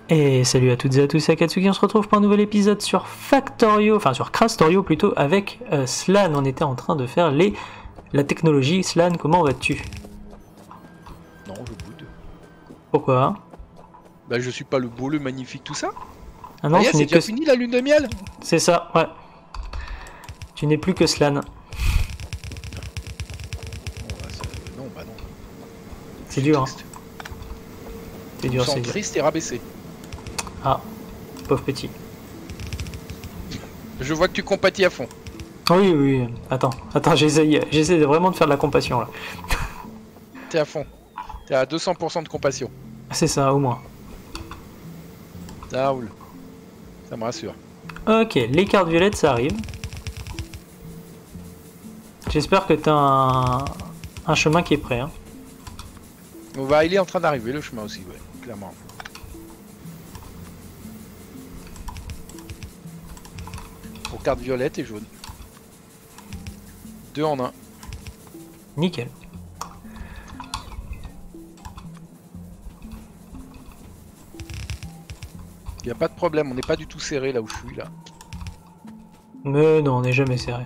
Et salut à toutes et à tous, c'est Akatsuki, on se retrouve pour un nouvel épisode sur Factorio, enfin sur Crastorio plutôt, avec Slan. On était en train de faire la technologie. Slan, comment vas-tu? Non, je boude. Pourquoi? Bah je suis pas le beau, le magnifique, tout ça. Ah non, c'est déjà fini la lune de miel. C'est ça, ouais. Tu n'es plus que Slan. Non, bah non. C'est dur, hein. C'est dur, c'est c'est dur. triste et rabaissé. Ah, pauvre petit. Je vois que tu compatis à fond. Oui, oui, attends, j'essaie vraiment de faire de la compassion là. T'es à fond. T'es à 200% de compassion. C'est ça, au moins. Ça roule. Ça me rassure. Ok, les cartes violettes, ça arrive. J'espère que t'as un chemin qui est prêt, hein. Il est en train d'arriver le chemin aussi, ouais, clairement. Pour carte violette et jaune. 2 en 1. Nickel. Y a pas de problème, on n'est pas du tout serré là où je suis là. Mais non, on n'est jamais serré.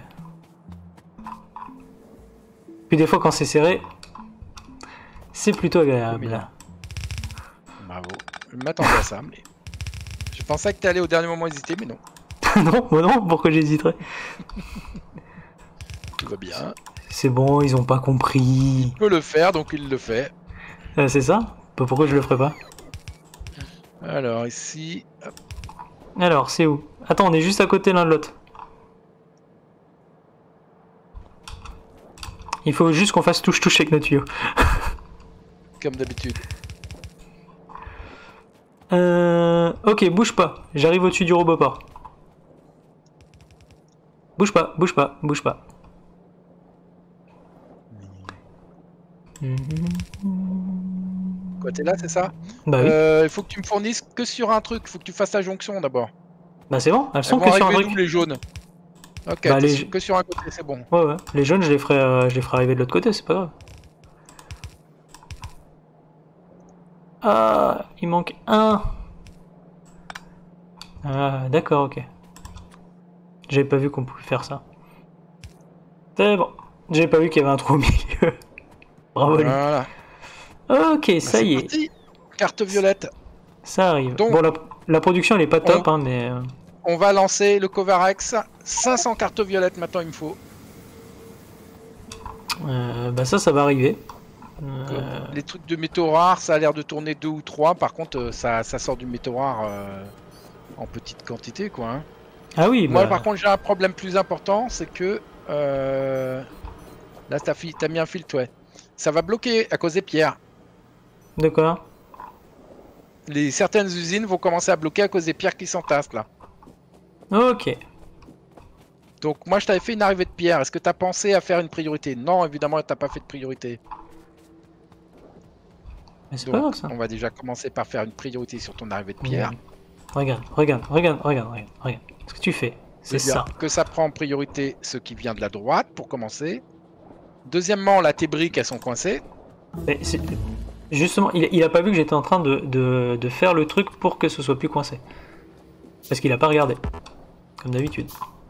Puis des fois quand c'est serré, c'est plutôt agréable. Bravo. Je m'attendais à ça, mais... Je pensais que t'allais au dernier moment hésiter, mais non. Non, moi non, pourquoi j'hésiterais? Tout va bien. C'est bon, ils ont pas compris. Il peut le faire, donc il le fait. C'est ça? Pourquoi je le ferais pas? Alors ici... Hop. Alors, c'est où? Attends, on est juste à côté l'un de l'autre. Il faut juste qu'on fasse touche-touche avec nos tuyaux. Comme d'habitude. Ok, bouge pas. J'arrive au-dessus du roboport. Bouge pas, bouge pas, bouge pas. Quoi, t'es là, c'est ça? Bah oui. Il faut que tu me fournisses que sur un truc. Il faut que tu fasses la jonction d'abord. Bah c'est bon, elles sont que sur un truc. Les jaunes. Ok, bah, que sur un côté, c'est bon. Ouais, ouais. Les jaunes, je les ferai arriver de l'autre côté, c'est pas grave. Ah, il manque un. Ah, d'accord, ok. J'avais pas vu qu'on pouvait faire ça. C'est bon. J'avais pas vu qu'il y avait un trou au milieu. Bravo lui. Voilà. Ok, ça y est. Parti. Carte violette. Ça arrive. Donc, bon, la production elle est pas top, hein, mais... On va lancer le Covarex. 500 cartes violettes maintenant, il me faut. Bah ça va arriver. Les trucs de métaux rares, ça a l'air de tourner 2 ou 3. Par contre, ça sort du métaux rare en petite quantité, quoi. Hein. Ah oui, Moi, bah... par contre, j'ai un problème plus important, c'est que... Là, t'as mis un filtre, ouais. Ça va bloquer à cause des pierres. De quoi? Certaines usines vont commencer à bloquer à cause des pierres qui s'entassent, là. Ok. Donc, moi, je t'avais fait une arrivée de pierres. Est-ce que t'as pensé à faire une priorité? Non, évidemment, t'as pas fait de priorité. Mais c'est pas grave, ça. On va déjà commencer par faire une priorité sur ton arrivée de pierre. Regarde. Ce que tu fais, c'est ça. Que ça prend en priorité ce qui vient de la droite, pour commencer. Deuxièmement, là, tes briques, elles sont coincées. Mais justement, il a pas vu que j'étais en train de faire le truc pour que ce soit plus coincé. Parce qu'il a pas regardé. Comme d'habitude.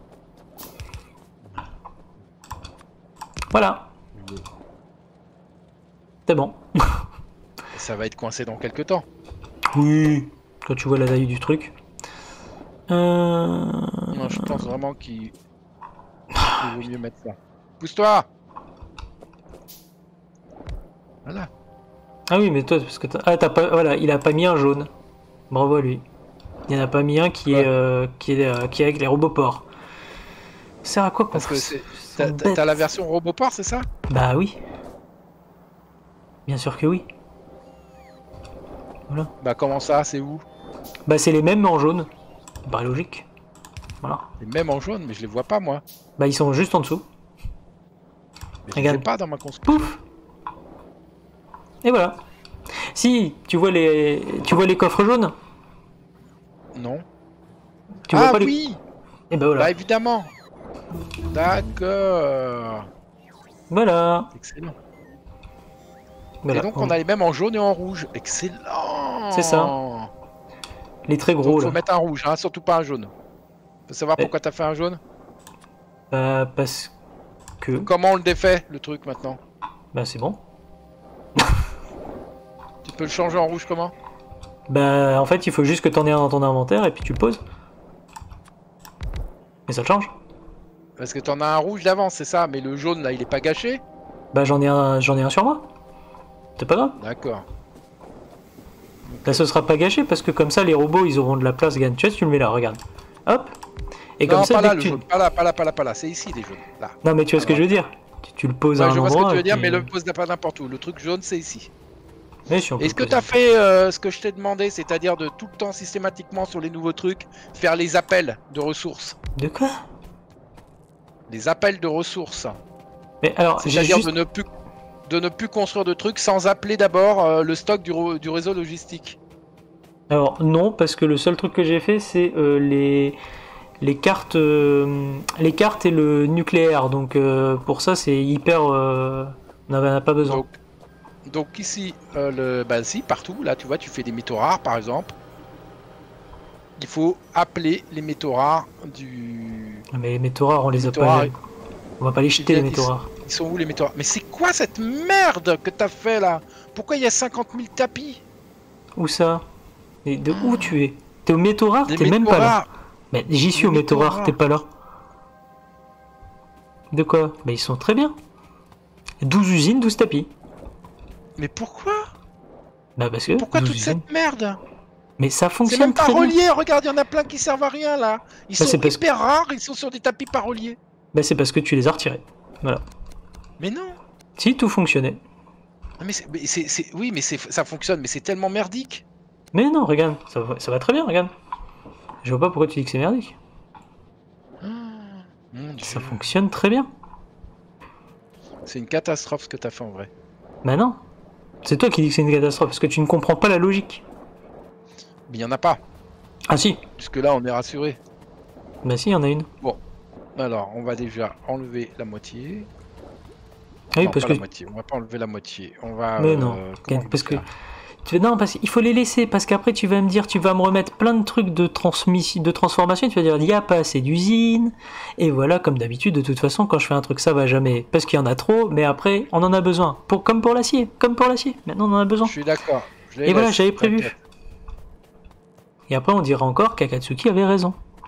Voilà. C'est bon. Ça va être coincé dans quelques temps. Oui. Quand tu vois la taille du truc. Non, je pense vraiment qu'il vaut mieux mettre ça. Pousse-toi! Voilà. Ah oui, mais toi, parce que t'as pas... Voilà, il a pas mis un jaune. Bravo à lui. Il n'y en a pas mis un qui est avec les roboports. Ça sert à quoi? Parce que t'as la version roboport, c'est ça? Bah oui. Bien sûr que oui. Voilà. Bah comment ça? C'est où? Bah c'est les mêmes mais en jaune. Bah logique. Voilà. Et même en jaune, mais je les vois pas moi. Bah ils sont juste en dessous. Mais je Regarde. les ai pas dans ma construction. Pouf. Et voilà. Si, tu vois les coffres jaunes? Non. Tu vois pas oui. Et bah voilà. Bah évidemment. D'accord. Voilà. Excellent. Voilà. Et donc on a les mêmes en jaune et en rouge. Excellent. C'est ça. Les très gros, Donc, là. faut mettre un rouge, hein, surtout pas un jaune. Faut savoir pourquoi t'as fait un jaune? Parce que... Comment on le défait, le truc, maintenant? Bah, c'est bon. Tu peux le changer en rouge comment? Bah, en fait, il faut juste que t'en aies un dans ton inventaire et puis tu le poses. Et ça le change. Parce que t'en as un rouge d'avance, c'est ça. Mais le jaune, là, il est pas gâché? Bah, j'en ai un sur moi. C'est pas grave. D'accord. Là, ce sera pas gâché parce que comme ça, les robots, ils auront de la place. Regarde, tu vois, tu le mets là, regarde. Hop. Et Non, comme ça, pas dès là, que le tu... jaune. Pas là, pas là, pas là, pas là. C'est ici, les jaunes. Là. Non, mais tu vois ce que je veux dire. Tu le poses à Ouais, un je vois endroit. ce que tu veux dire, et mais puis- le pose pas n'importe où. Le truc jaune, c'est ici. Mais si, on peut Est-ce que le tu as poser. fait ce que je t'ai demandé, c'est-à-dire de tout le temps systématiquement sur les nouveaux trucs, faire les appels de ressources? De quoi? Les appels de ressources. Mais alors, j'ai C'est-à-dire juste... de ne plus construire de trucs sans appeler d'abord le stock du réseau logistique. Alors, non, parce que le seul truc que j'ai fait, c'est les cartes et le nucléaire. Donc, pour ça, c'est hyper... on n'en a pas besoin. Donc ici, bah si, partout, là tu vois, tu fais des métaux rares par exemple. Il faut appeler les métaux rares du... Mais les métaux rares, on les a métaux pas... rares, On va pas les jeter, les métaux rares. Ils sont où les métaux rares? Mais c'est quoi cette merde que t'as fait là? Pourquoi il y a 50 000 tapis? Où ça? Et de où tu es? T'es au métaux rares? Des T'es même métaux pas là. rares. Mais j'y suis Des au métaux métaux rares, rares. t'es pas là. De quoi? Mais ils sont très bien. 12 usines, 12 tapis. Mais pourquoi? Bah parce que... Pourquoi 12 toute usines. cette merde? Mais ça C'est fonctionne même pas très bien. relié, regarde, il y en a plein qui servent à rien là. Ils Bah, sont c'est parce- hyper rares, ils sont sur des tapis pas reliés. Bah c'est parce que tu les as retirés. Voilà. Mais non. Si tout fonctionnait. Ah, oui, mais ça fonctionne, mais c'est tellement merdique. Mais non, regarde, ça va très bien, regarde. Je vois pas pourquoi tu dis que c'est merdique. Mon Dieu. Ça fonctionne très bien. C'est une catastrophe ce que t'as fait en vrai. Bah non. C'est toi qui dis que c'est une catastrophe, parce que tu ne comprends pas la logique. Mais il y en a pas. Ah si. Jusque là, on est rassuré. Bah si, il y en a une. Alors, on va déjà enlever la moitié. Ah oui, Non, parce pas que... la moitié. On va pas enlever la moitié. On va. Mais non, comment on parce dit que... ça? Non, parce qu'il faut les laisser, parce qu'après tu vas me dire, tu vas me remettre plein de trucs de transformation, tu vas dire, il n'y a pas assez d'usines, et voilà, comme d'habitude, de toute façon, quand je fais un truc, ça va jamais, parce qu'il y en a trop, mais après, on en a besoin, comme pour l'acier, maintenant on en a besoin. Je suis d'accord. Je les Et voilà, laisse, j'avais prévu. t'inquiète. Et après, on dira encore qu'Akatsuki avait raison.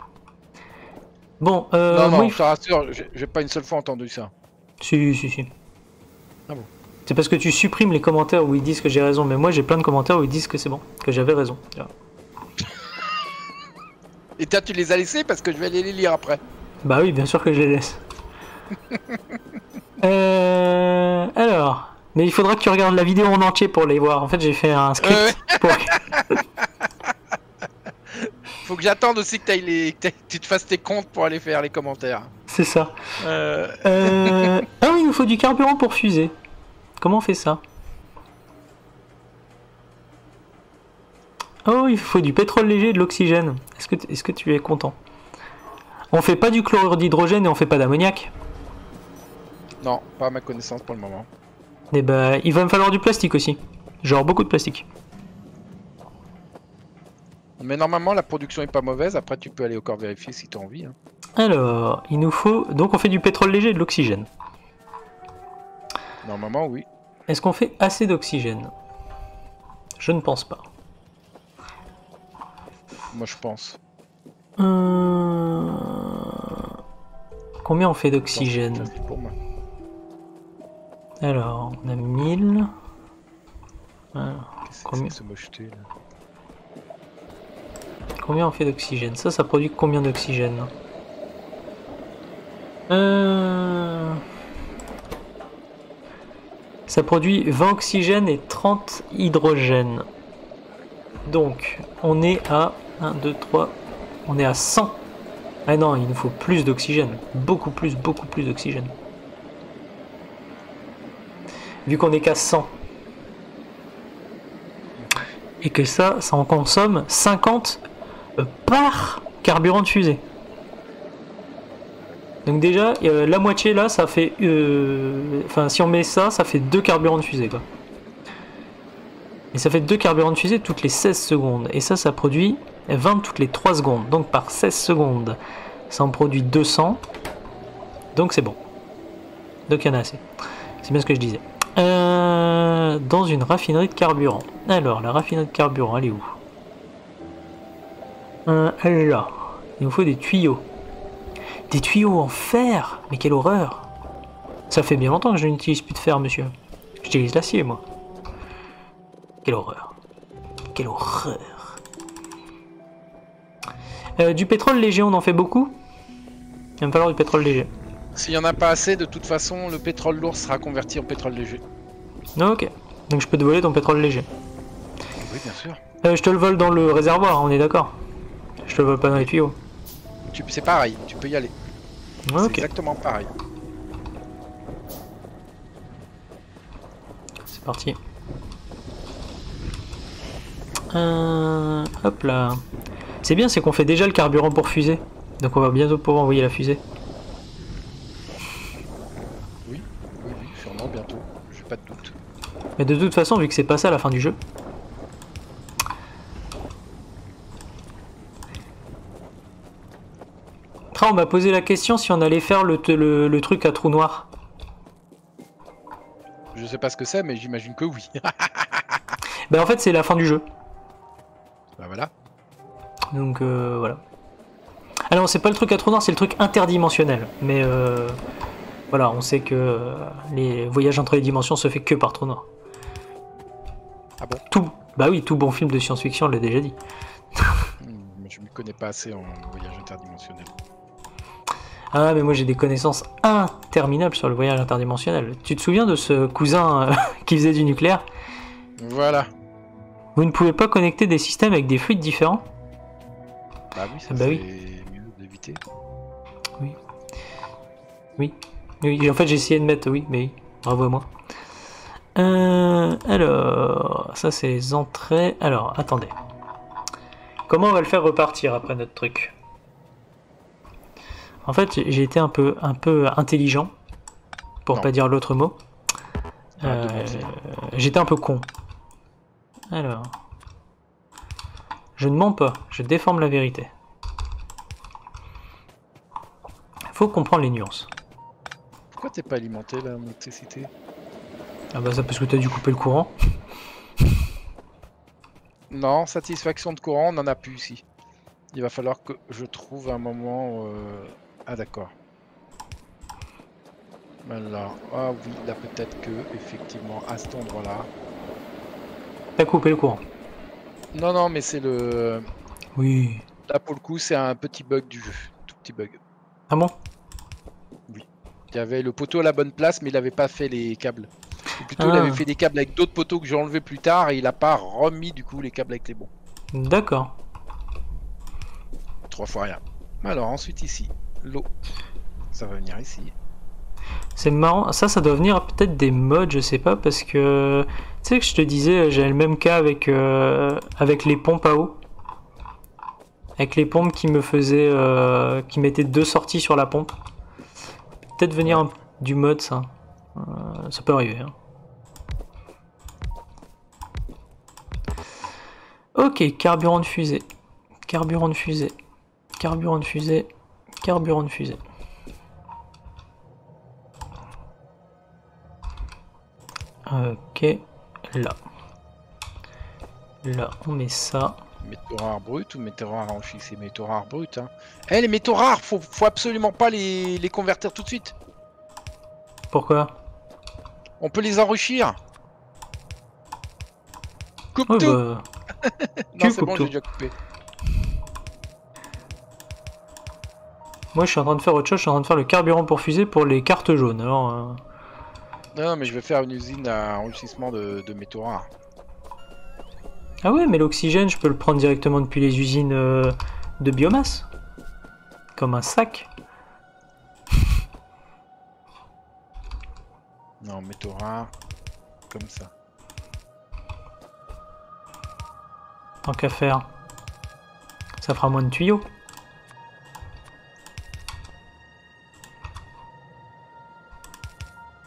Bon, Non, moi, non, je te rassure, j'ai pas une seule fois entendu ça. Si. Ah bon? C'est parce que tu supprimes les commentaires où ils disent que j'ai raison, mais moi j'ai plein de commentaires où ils disent que c'est bon, que j'avais raison. Voilà. Et toi, tu les as laissés parce que je vais aller les lire après. Bah oui, bien sûr que je les laisse. Alors, mais il faudra que tu regardes la vidéo en entier pour les voir. En fait, j'ai fait un script pour... Faut que j'attende aussi que tu te fasses tes comptes pour aller faire les commentaires. C'est ça. Ah oui, il nous faut du carburant pour fuser. Comment on fait ça? Oh, il faut du pétrole léger et de l'oxygène. Est-ce que tu es content? On fait pas du chlorure d'hydrogène et on fait pas d'ammoniac. Non, pas à ma connaissance pour le moment. Et bah, il va me falloir du plastique aussi. Genre beaucoup de plastique. Mais normalement, la production est pas mauvaise. Après, tu peux aller au corps vérifier si tu as envie. Hein. Alors, il nous faut... Donc on fait du pétrole léger et de l'oxygène. Normalement, oui. Est-ce qu'on fait assez d'oxygène? Je ne pense pas. Moi, je pense. Combien on fait Je pense d'oxygène? que c'est pour moi. Alors, on a 1000. Alors, Qu'est-ce que c'est combien, que ce mocheté là? combien on fait d'oxygène? Ça produit combien d'oxygène? Ça produit 20 oxygène et 30 hydrogène. Donc, on est à 1, 2, 3. On est à 100. Ah non, il nous faut plus d'oxygène. Beaucoup plus d'oxygène. Vu qu'on est qu'à 100. Et que ça en consomme 50 par carburant de fusée. Donc déjà, la moitié là, ça fait... Enfin, si on met ça, ça fait 2 carburants de fusée, quoi. Et ça fait 2 carburants de fusée toutes les 16 secondes. Et ça produit 20 toutes les 3 secondes. Donc par 16 secondes, ça en produit 200. Donc c'est bon. Donc il y en a assez. C'est bien ce que je disais. Dans une raffinerie de carburant. Alors, la raffinerie de carburant, elle est où? Elle est là. Il nous faut des tuyaux. Des tuyaux en fer? Mais quelle horreur! Ça fait bien longtemps que je n'utilise plus de fer, monsieur. J'utilise l'acier, moi. Quelle horreur. Quelle horreur. Du pétrole léger, on en fait beaucoup? Il va me falloir du pétrole léger. S'il n'y en a pas assez, de toute façon, le pétrole lourd sera converti en pétrole léger. Ok. Donc je peux te voler ton pétrole léger. Oui, bien sûr. Je te le vole dans le réservoir, on est d'accord? Je te le vole pas dans les tuyaux. C'est pareil, tu peux y aller. Ok. C'est exactement pareil. C'est parti. Hop là. C'est bien, c'est qu'on fait déjà le carburant pour fusée. Donc on va bientôt pouvoir envoyer la fusée. Oui, sûrement bientôt. J'ai pas de doute. Mais de toute façon, vu que c'est pas ça la fin du jeu. Après, on m'a posé la question si on allait faire le truc à trou noir. Je sais pas ce que c'est, mais j'imagine que oui. Ben en fait, c'est la fin du jeu. Bah voilà. Donc voilà. Ah non, c'est pas le truc à trou noir, c'est le truc interdimensionnel. Mais voilà, on sait que les voyages entre les dimensions se fait que par trou noir. Ah bon? Bah oui, tout bon film de science-fiction l'a déjà dit. Je me connais pas assez en voyage interdimensionnel. Ah mais moi j'ai des connaissances interminables sur le voyage interdimensionnel. Tu te souviens de ce cousin qui faisait du nucléaire? Voilà. Vous ne pouvez pas connecter des systèmes avec des fluides différents? Bah oui, ça Bah c'est oui. mieux d'éviter. Oui. En fait j'ai essayé de mettre oui, mais bravo à moi. Alors, ça c'est les entrées. Alors, attendez. Comment on va le faire repartir après notre truc? En fait, j'ai été un peu intelligent, pour Non. pas dire l'autre mot. J'étais un peu con. Alors, je ne mens pas, je déforme la vérité. Faut comprendre les nuances. Pourquoi t'es pas alimenté la motricité? Ah bah ça parce que t'as dû couper le courant. Non, satisfaction de courant, on n'en a plus ici. Il va falloir que je trouve un moment... Ah d'accord. Alors, ah oui, là peut-être que, effectivement, à cet endroit-là... T'as coupé le courant. Non, non, mais c'est le... Oui. Là pour le coup, c'est un petit bug du jeu. Tout petit bug. Ah bon? Il y avait le poteau à la bonne place, mais il n'avait pas fait les câbles. Ou plutôt, il Ah. avait fait des câbles avec d'autres poteaux que j'ai enlevés plus tard et il n'a pas remis du coup les câbles avec les bons. D'accord. 3 fois rien. Alors ensuite ici, l'eau. Ça va venir ici. C'est marrant, ça doit venir peut-être des mods, je sais pas, parce que tu sais que je te disais, j'ai le même cas avec les pompes à eau, avec les pompes qui me faisaient, qui mettaient 2 sorties sur la pompe. Peut-être venir du mod, ça. Ça peut arriver. Hein. Ok, carburant de fusée, carburant de fusée, carburant de fusée, carburant de fusée. Ok, là. Là, on met ça. Métaux rares brut ou métaux rares enrichis? C'est métaux rares brut. Hein. Eh, les métaux rares, faut absolument pas les convertir tout de suite. Pourquoi? On peut les enrichir. Coupe Ouais, tout. bah... Non, c'est coupes bon, tout. j'ai déjà coupé. Moi, je suis en train de faire autre chose. Je suis en train de faire le carburant pour fusée pour les cartes jaunes. Alors, Non, mais je vais faire une usine à enrichissement de métaux rares. ah ouais, mais l'oxygène, je peux le prendre directement depuis les usines de biomasse, comme un sac. Non, métaux rares, comme ça. Tant qu'à faire, ça fera moins de tuyaux.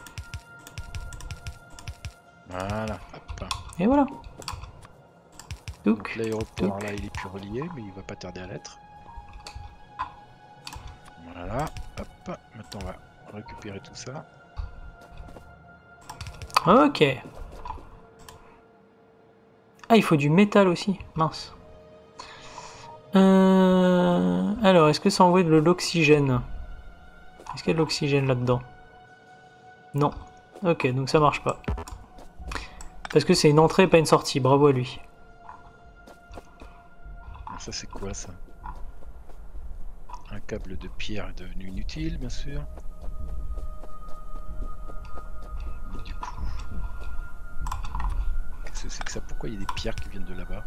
Voilà, hop. Et voilà. Donc, l'aéroport là il est plus relié, mais il va pas tarder à l'être. Voilà, hop, maintenant on va récupérer tout ça. ok. Ah, il faut du métal aussi, mince. Alors, est-ce que ça envoie de l'oxygène? Est-ce qu'il y a de l'oxygène là-dedans? Non. Ok, donc ça marche pas. Parce que c'est une entrée, pas une sortie. Bravo à lui. Ça c'est quoi ça? Un câble de pierre est devenu inutile, bien sûr. Mais du coup... Qu'est-ce que c'est que ça? Pourquoi il y a des pierres qui viennent de là-bas?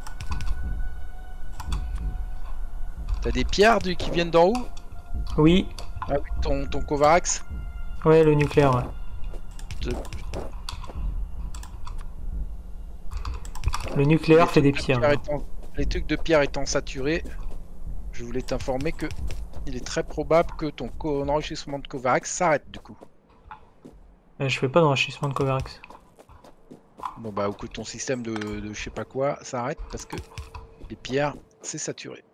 T'as des pierres qui viennent d'en haut? Oui. Ah oui, ton Covarax? Ouais, le nucléaire, ouais. Le nucléaire fait des pierres. Les trucs de pierre étant saturés, je voulais t'informer que il est très probable que ton enrichissement de Covarax s'arrête du coup. Je fais pas d'enrichissement de Covarax. Bon bah ou que ton système de je sais pas quoi s'arrête parce que les pierres c'est saturé.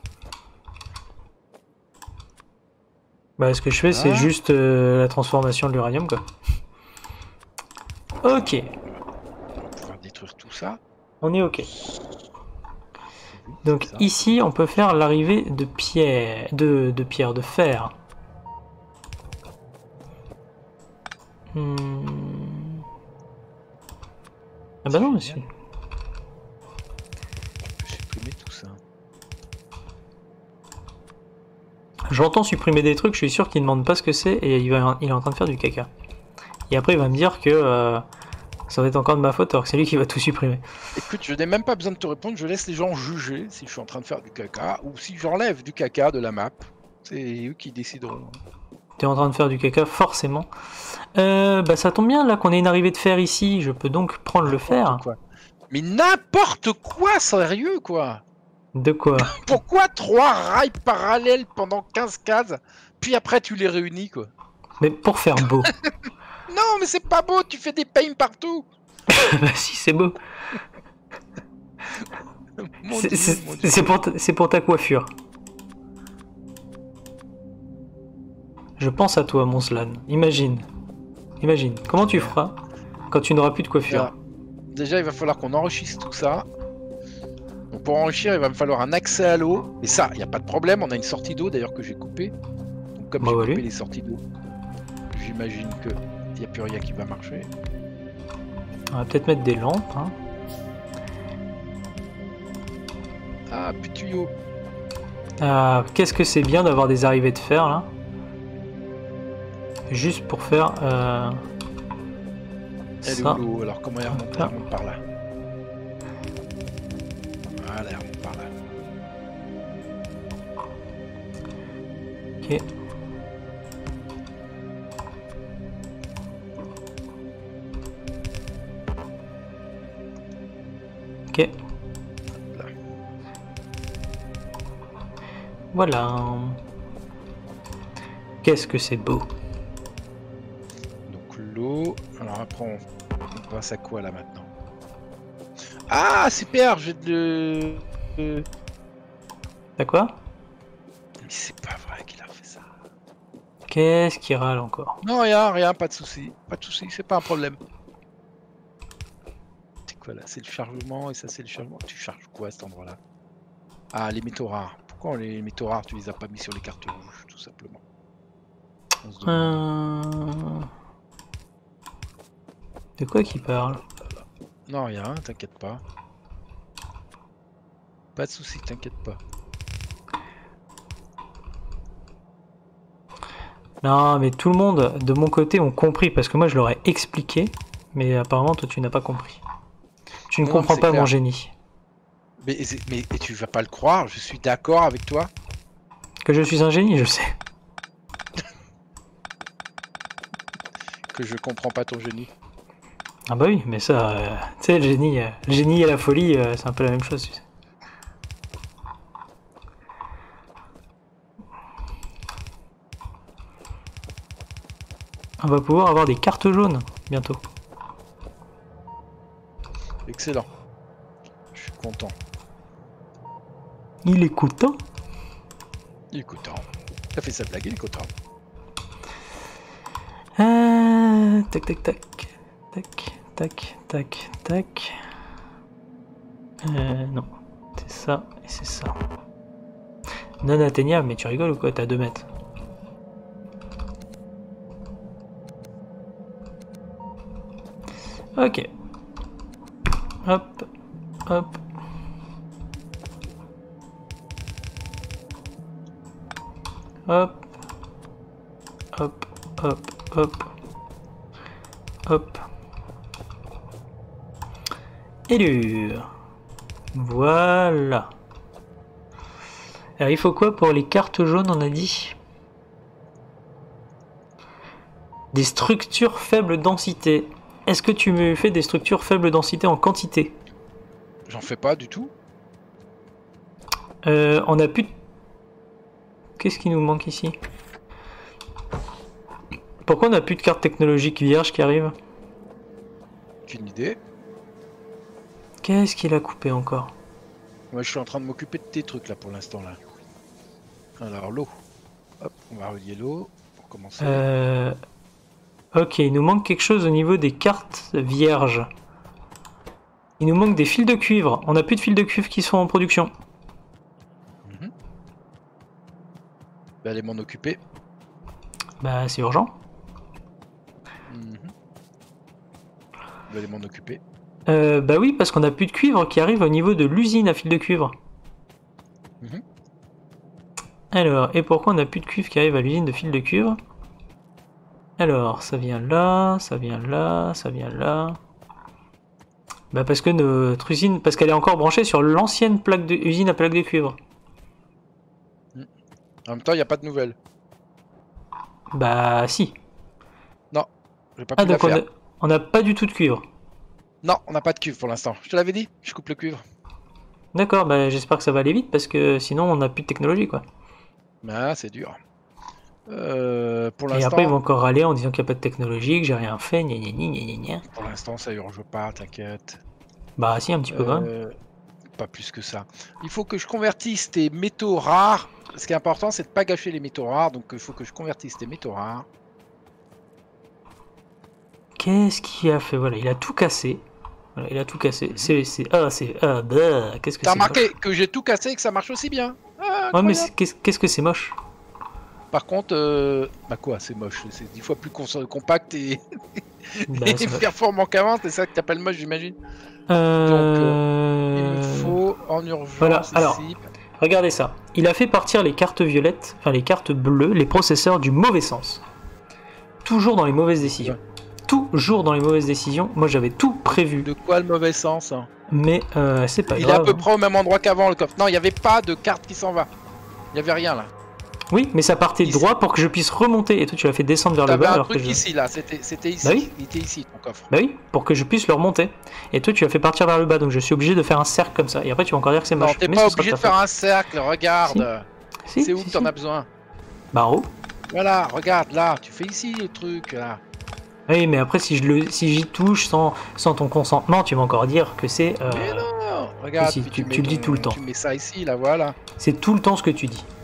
Bah ce que je fais c'est juste la transformation de l'uranium quoi. Ok. On va pouvoir détruire tout ça. On est ok. Donc ici on peut faire l'arrivée de pierre, de fer. Ah bah non monsieur. Je peux supprimer tout ça. J'entends supprimer des trucs, je suis sûr qu'il ne demande pas ce que c'est et il est en train de faire du caca. Et après il va me dire que ça va être encore de ma faute alors que c'est lui qui va tout supprimer. Écoute, je n'ai même pas besoin de te répondre, je laisse les gens juger si je suis en train de faire du caca ou si j'enlève du caca de la map. C'est eux qui décideront. T'es en train de faire du caca, forcément. Bah ça tombe bien là qu'on ait une arrivée de fer ici, je peux donc prendre le fer. Quoi. Mais n'importe quoi, sérieux quoi. De quoi? Pourquoi 3 rails parallèles pendant 15 cases, puis après tu les réunis quoi? Mais pour faire beau. Non mais c'est pas beau, tu fais des pains partout. Bah si, c'est beau. C'est pour ta coiffure. Je pense à toi, mon Slan. Imagine. Comment tu feras quand tu n'auras plus de coiffure? Déjà, il va falloir qu'on enrichisse tout ça. Donc pour enrichir, il va me falloir un accès à l'eau. Et ça, il n'y a pas de problème. On a une sortie d'eau d'ailleurs que j'ai coupée. Donc comme j'ai coupé les sorties d'eau, j'imagine qu'il n'y a plus rien qui va marcher. On va peut-être mettre des lampes. Hein. Ah, plus de tuyaux. Ah, qu'est-ce que c'est bien d'avoir des arrivées de fer là. Juste pour faire elle est où l'eau? Alors comment elle remonte? Elle remonte par là. Voilà, elle remonte par là. Ok. Ok. Là. Voilà. Qu'est-ce que c'est beau. Donc l'eau. Alors après on passe à quoi là maintenant? Ah super, j'ai de... T'as quoi? Mais c'est pas vrai qu'il a fait ça. Qu'est-ce qui râle encore? Non rien, pas de soucis, c'est pas un problème. C'est quoi là? C'est le chargement et ça c'est le chargement. Tu charges quoi à cet endroit là? Ah les métaux rares. Pourquoi les métaux rares tu les as pas mis sur les cartes rouges tout simplement? De quoi qu'il parle? Non rien, t'inquiète pas. Pas de soucis, t'inquiète pas. Non mais tout le monde de mon côté ont compris parce que moi je leur ai expliqué, mais apparemment toi tu n'as pas compris. Tu ne comprends pas mon génie. Mais tu vas pas le croire, je suis d'accord avec toi. Que je suis un génie, je sais. Que je comprends pas ton génie. Ah bah oui, mais ça, tu sais, le génie et la folie, c'est un peu la même chose. Tu sais. On va pouvoir avoir des cartes jaunes bientôt. Excellent. Je suis content. Il est content. Il est content. Il a fait sa blague, il est content. Tac, tac, tac. Tac, tac, tac, tac. Non. C'est ça et c'est ça. Non atteignable, mais tu rigoles ou quoi? T'as 2 mètres. Ok. Hop. Hop. Hop. Hop. Hop. Hop. Hop. Élure. Voilà. Alors il faut quoi pour les cartes jaunes, on a dit? Des structures faible densité. Est-ce que tu me fais des structures faible densité en quantité? J'en fais pas du tout. On a plus de... Qu'est-ce qui nous manque ici? Pourquoi on n'a plus de cartes technologiques vierges qui arrivent? Aucune idée. Qu'est-ce qu'il a coupé encore? Moi je suis en train de m'occuper de tes trucs là pour l'instant là. Alors l'eau. Hop, on va relier l'eau pour commencer. Ok, il nous manque quelque chose au niveau des cartes vierges. Il nous manque des fils de cuivre. On n'a plus de fils de cuivre qui sont en production. Bah, allez m'en occuper. Bah c'est urgent. Vous allez m'en occuper. Bah oui, parce qu'on n'a plus de cuivre qui arrive au niveau de l'usine à fil de cuivre. Alors, et pourquoi on n'a plus de cuivre qui arrive à l'usine de fil de cuivre? Alors, ça vient là, ça vient là, ça vient là. Bah parce que notre usine, parce qu'elle est encore branchée sur l'ancienne plaque de usine à plaque de cuivre. En même temps, il n'y a pas de nouvelles. Bah si. Non, j'ai pas pu la donc faire. on n'a pas du tout de cuivre. Non, on n'a pas de cuivre pour l'instant. Je te l'avais dit, je coupe le cuivre. D'accord, bah j'espère que ça va aller vite parce que sinon on n'a plus de technologie quoi. Ah, c'est dur. Pour l'instant. Et après ils vont encore râler en disant qu'il n'y a pas de technologie, que j'ai rien fait, gna gna gna gna gna. Pour l'instant, ça urge pas, t'inquiète. Bah si, un petit peu quand même. Pas plus que ça. Il faut que je convertisse tes métaux rares. Ce qui est important, c'est de pas gâcher les métaux rares. Donc il faut que je convertisse tes métaux rares. Qu'est-ce qu'il a fait? Voilà, il a tout cassé. Voilà, il a tout cassé. Qu'est-ce que T'as c'est remarqué moche. que j'ai tout cassé et que ça marche aussi bien. Ah, Ouais, mais incroyable. qu'est-ce que c'est moche. Par contre, bah quoi, c'est moche. C'est 10 fois plus compact et, Bah, et c'est moche. performant qu'avant. C'est ça que t'appelles moche, j'imagine. Donc, il me faut en urgence voilà, ici. alors, regardez ça. Il a fait partir les cartes violettes, enfin les cartes bleues, les processeurs du mauvais sens. Toujours dans les mauvaises décisions. Toujours dans les mauvaises décisions. Moi, j'avais tout prévu. De quoi le mauvais sens hein? Mais c'est pas grave. Il est à peu près au même endroit qu'avant, le coffre. Non, il n'y avait pas de carte qui s'en va. Il n'y avait rien là. Oui, mais ça partait Ici. droit pour que je puisse remonter. Et toi, tu l'as fait descendre vers le bas. T'avais un alors truc que ici là, c'était ici. Bah oui. Il était ici ton coffre. Bah oui, pour que je puisse le remonter. Et toi, tu l'as fait partir vers le bas. Donc, je suis obligé de faire un cercle comme ça. Et après, tu vas encore dire que c'est moche. Non, t'es pas obligé de faire un cercle, regarde. Si, c'est où que t'en as besoin? Bah en haut. Voilà, regarde là, tu fais ici le truc là. Oui, mais après, si j'y touche sans ton consentement, tu vas encore dire que c'est. Mais non, regarde, si, puis tu le dis tout le temps. Tu mets ça ici, là, voilà. C'est tout le temps ce que tu dis.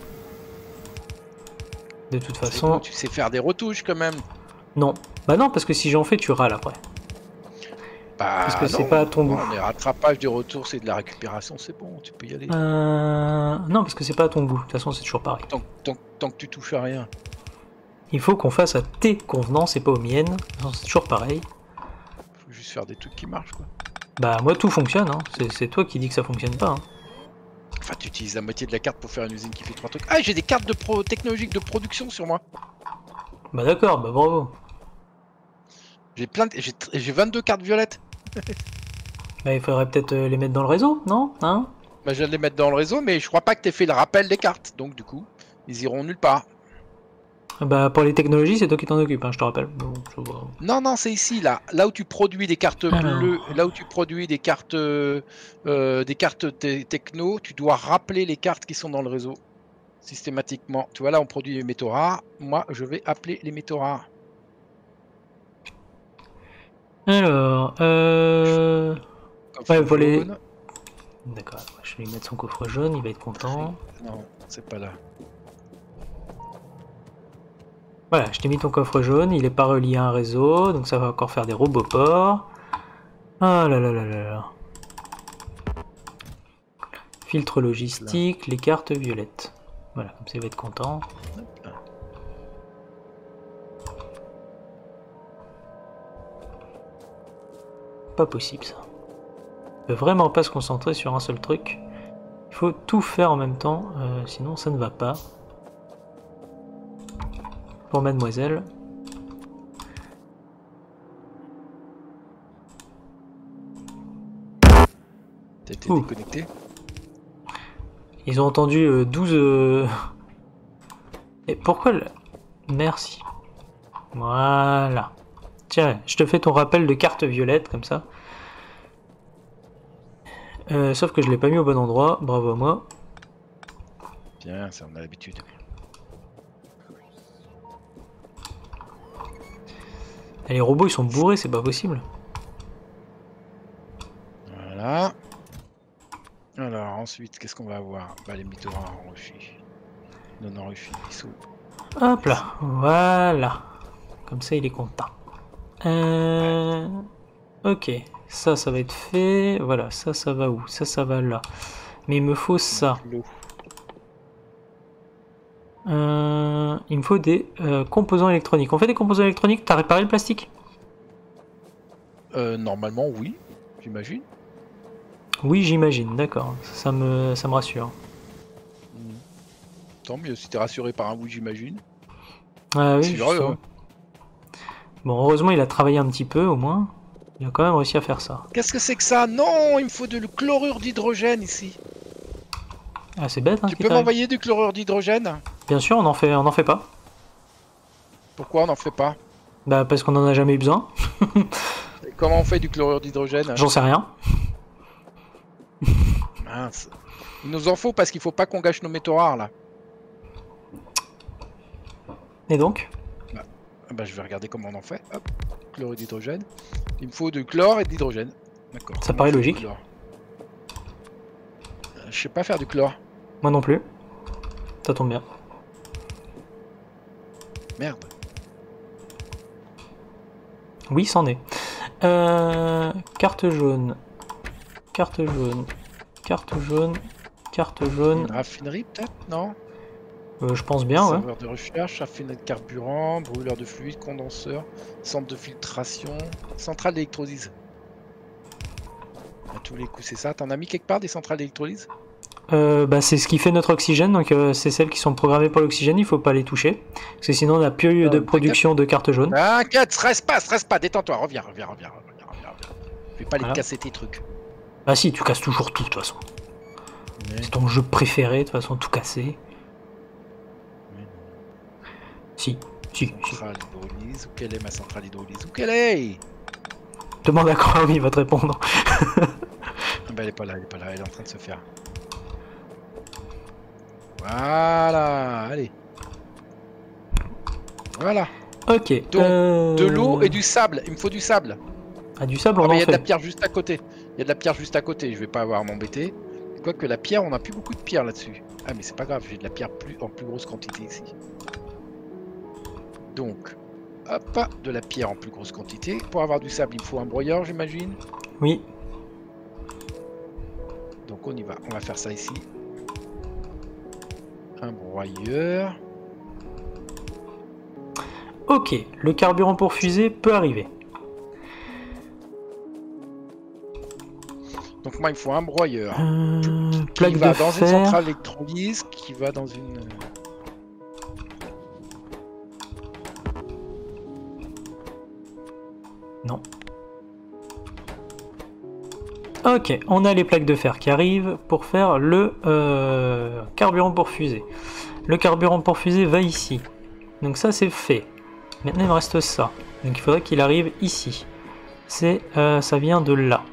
De toute façon. Bon, tu sais faire des retouches quand même. Non. Bah non, parce que si j'en fais, tu râles après. Bah, parce que c'est pas à ton goût. Les rattrapages du retour, c'est de la récupération, c'est bon, tu peux y aller. Non, parce que c'est pas à ton goût. De toute façon, c'est toujours pareil. Tant que tu touches à rien. Il faut qu'on fasse à tes convenances et pas aux miennes. C'est toujours pareil. Faut juste faire des trucs qui marchent, quoi. Bah, moi, tout fonctionne. Hein. C'est toi qui dis que ça fonctionne pas. Hein. Enfin, tu utilises la moitié de la carte pour faire une usine qui fait 3 trucs. Ah, j'ai des cartes technologiques de production sur moi. Bah d'accord, bah bravo. J'ai 22 cartes violettes. Bah, il faudrait peut-être les mettre dans le réseau, non? Hein? Bah, je viens de les mettre dans le réseau, mais je crois pas que t'aies fait le rappel des cartes. Donc, du coup, ils iront nulle part. Bah, pour les technologies, c'est toi qui t'en occupes, hein, je te rappelle. Bon, non, c'est ici, là. Là où tu produis des cartes bleues, là où tu produis des cartes techno, tu dois rappeler les cartes qui sont dans le réseau. Systématiquement. Tu vois, là, on produit les métaux rares. Moi, je vais appeler les métaux rares. Alors, ouais, pour les... D'accord, je je vais lui mettre son coffre jaune, il va être content. Non, c'est pas là. Voilà, je t'ai mis ton coffre jaune, il est pas relié à un réseau, donc ça va encore faire des roboports. Ah là là là là là. Filtre logistique, les cartes violettes. Voilà, comme ça il va être content. Pas possible ça. On peut vraiment pas se concentrer sur un seul truc. Il faut tout faire en même temps, sinon ça ne va pas. Pour mademoiselle. T'as été déconnecté? Ils ont entendu 12... Et pourquoi le... Merci. Voilà. Tiens, je te fais ton rappel de carte violette, comme ça. Sauf que je l'ai pas mis au bon endroit, bravo à moi. Bien, ça on a l'habitude. Et les robots ils sont bourrés, c'est pas possible. Voilà. Alors ensuite, qu'est-ce qu'on va avoir? Bah les mythos enrichis. Non enrichis, dissous. Hop là, voilà. Comme ça il est content. Ok, ça va être fait. Voilà, ça va où? Ça va là. Mais il me faut ça. Il me faut des composants électroniques. On fait des composants électroniques, t'as réparé le plastique? Normalement oui, j'imagine. Oui, j'imagine, d'accord. Ça me rassure. Tant mieux si t'es rassuré par un oui, j'imagine. Ah oui, bon, heureusement, il a travaillé un petit peu, au moins. Il a quand même réussi à faire ça. Qu'est-ce que c'est que ça? Non, il me faut de chlorure d'hydrogène ici. Ah, c'est bête, hein. Tu peux m'envoyer du chlorure d'hydrogène? Bien sûr, on en fait pas. Pourquoi on n'en fait pas? Bah, parce qu'on en a jamais eu besoin. Et comment on fait du chlorure d'hydrogène? J'en sais rien. Mince. Il nous en faut parce qu'il faut pas qu'on gâche nos métaux rares là. Et donc? Bah, je vais regarder comment on en fait. Hop, chlorure d'hydrogène. Il me faut de chlore et d'hydrogène. D'accord. Ça paraît logique. Je sais pas faire du chlore. Moi non plus. Ça tombe bien. Merde. Oui, c'en est. Carte jaune. Carte jaune. Carte jaune. Carte jaune. Une raffinerie peut-être? Non? Je pense bien, ouais. Serveur de recherche, raffinerie de carburant, brûleur de fluide, condenseur, centre de filtration, centrale d'électrolyse. À tous les coups, c'est ça. T'en as mis quelque part des centrales d'électrolyse? Bah, c'est ce qui fait notre oxygène, donc c'est celles qui sont programmées pour l'oxygène, il faut pas les toucher. Parce que sinon on n'a plus de production de cartes jaunes. T'inquiète, stresse pas, détends-toi, reviens. Je vais pas les casser tes trucs. Ah si, tu casses toujours tout de toute façon. C'est ton jeu préféré, de toute façon, tout casser. Si. Centrale hydrolyse, où quelle est ma centrale hydrolyse? Où qu'elle est? Demande à Chrome, il va te répondre. Bah elle est pas là, elle est en train de se faire. Voilà, allez. Voilà. Ok. Donc, de l'eau et du sable, il me faut du sable. Ah, du sable, on en fait. Il y a de la pierre juste à côté. Je vais pas avoir à m'embêter. Quoique la pierre, on a plus beaucoup de pierre là-dessus. Ah mais c'est pas grave, j'ai de la pierre en plus grosse quantité ici. Donc, hop, de la pierre en plus grosse quantité. Pour avoir du sable, il me faut un broyeur, j'imagine. Oui. Donc on y va, on va faire ça ici. Un broyeur. Ok, le carburant pour fusée peut arriver. Donc moi il me faut un broyeur. Plaque qui va de dans fer. une centrale électrolyse, qui va dans une... Non. Ok, on a les plaques de fer qui arrivent pour faire le carburant pour fusée. Le carburant pour fusée va ici. Donc ça c'est fait. Maintenant il me reste ça. Donc il faudrait qu'il arrive ici. Ça vient de là.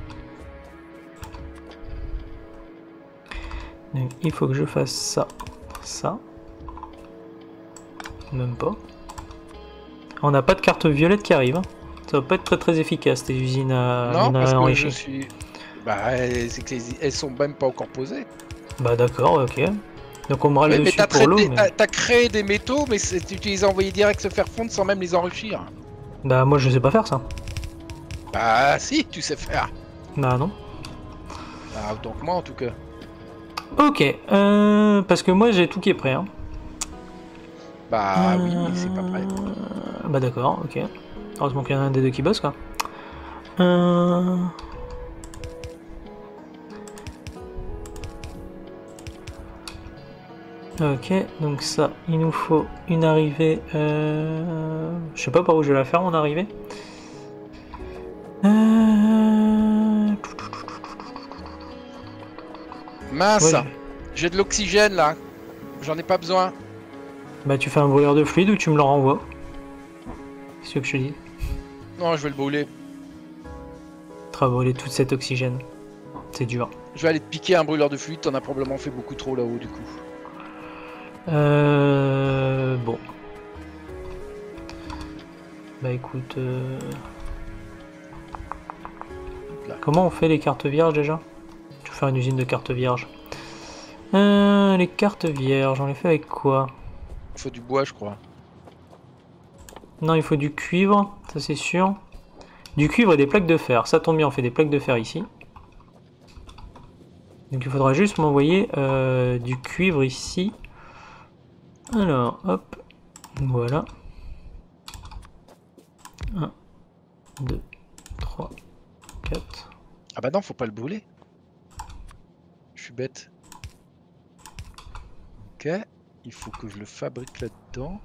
Donc il faut que je fasse ça. Ça. Même pas. On n'a pas de carte violette qui arrive. Ça va pas être très efficace tes usines à Non, parce que enrichir. Bah, c'est que elles sont même pas encore posées. Bah d'accord, ok. Donc on me râle Mais dessus pour l'eau, mais... t'as créé des métaux, mais tu les as envoyés direct se faire fondre sans même les enrichir. Bah moi je sais pas faire ça. Bah si, tu sais faire. Bah non. Bah autant que moi en tout cas. Ok, parce que moi j'ai tout qui est prêt. Hein. Bah oui, c'est pas prêt. Bah d'accord, ok. Heureusement qu'il y en a un des deux qui bosse quoi. Ok, donc ça, il nous faut une arrivée. Je sais pas par où je vais la faire mon arrivée. Mince, Ouais, j'ai de l'oxygène là. J'en ai pas besoin. bah tu fais un brûleur de fluide ou tu me le renvoies. C'est ce que je te dis. Non, je vais le brûler. Tu vas brûler tout cet oxygène. C'est dur. Je vais aller te piquer un brûleur de fluide, t'en as probablement fait beaucoup trop là-haut du coup. Bon. Bah écoute... Comment on fait les cartes vierges déjà? Je vais faire une usine de cartes vierges. Les cartes vierges, on les fait avec quoi? Il faut du bois, je crois. Non, il faut du cuivre, ça c'est sûr. Du cuivre et des plaques de fer. Ça tombe bien, on fait des plaques de fer ici. Donc il faudra juste m'envoyer du cuivre ici. Alors, hop. Voilà. 1, 2, 3, 4. Ah bah non, faut pas le brûler. Je suis bête. Ok, il faut que je le fabrique là-dedans.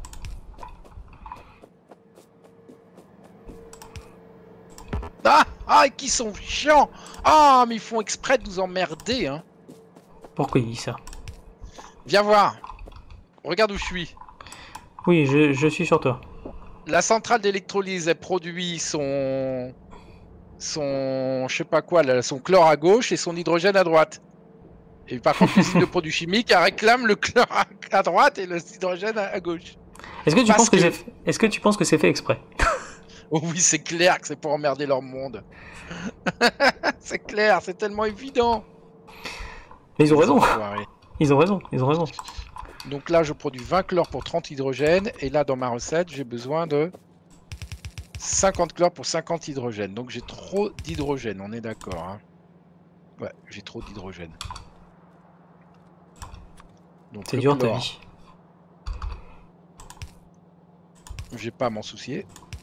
Ah! Ah, qui sont chiants! Ah, mais ils font exprès de nous emmerder, hein. Pourquoi il dit ça? Viens voir. Regarde où je suis. Oui, je suis sur toi. La centrale d'électrolyse, elle produit son je sais pas quoi, là, son chlore à gauche et son hydrogène à droite. Et par contre, l'usine de produits chimiques, elle réclame le chlore à droite et l'hydrogène à gauche. Est-ce que tu penses que c'est fait exprès? Oh oui, c'est clair que c'est pour emmerder leur monde. C'est clair, c'est tellement évident. Mais ils ont raison. Enfoirés. Ils ont raison, ils ont raison. Donc là, je produis 20 chlore pour 30 hydrogène. Et là, dans ma recette, j'ai besoin de 50 chlore pour 50 hydrogène. Donc j'ai trop d'hydrogène, on est d'accord. Hein. Ouais, j'ai trop d'hydrogène. C'est dur ta vie. J'ai pas à m'en soucier.